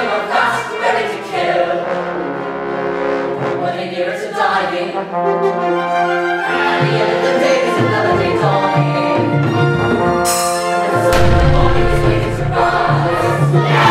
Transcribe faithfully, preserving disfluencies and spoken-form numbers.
coming on fast, ready to kill. When they near to dying, at the end of the day there's another day dawning. And the sun in the morning is waiting to rise.